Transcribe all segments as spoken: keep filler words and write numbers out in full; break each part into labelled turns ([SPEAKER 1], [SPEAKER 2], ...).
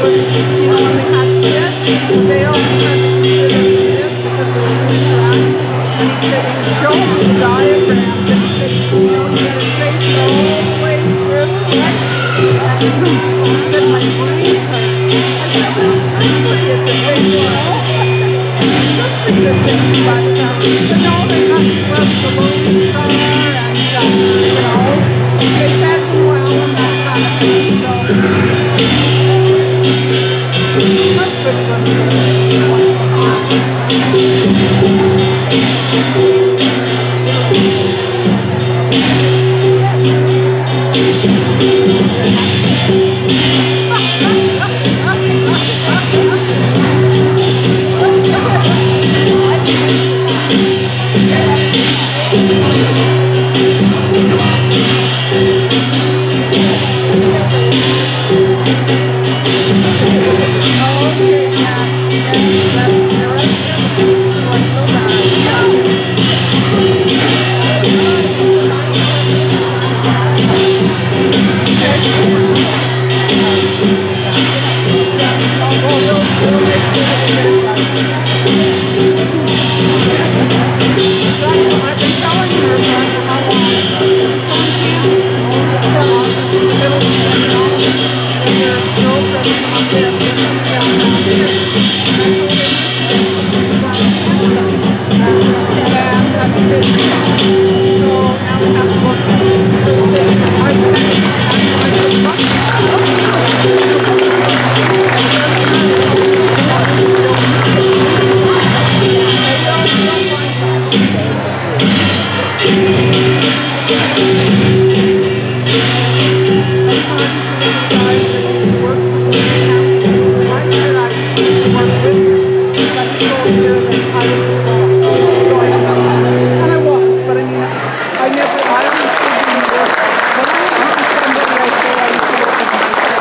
[SPEAKER 1] was, you know, when they had kids, they all had to sit in this because they were really dry. And he said he was showing them the diagrams, and he said, you know, you had to trace the whole way through, right? And he said, my brain hurt. I said, well, that's pretty at the big one. That's pretty good thing, but, uh, but no, they got to work the Lone Star, and, uh, you know, they fed them well and that kind of thing, so that's good for me.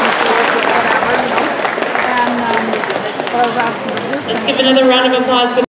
[SPEAKER 2] Let's give another round of applause for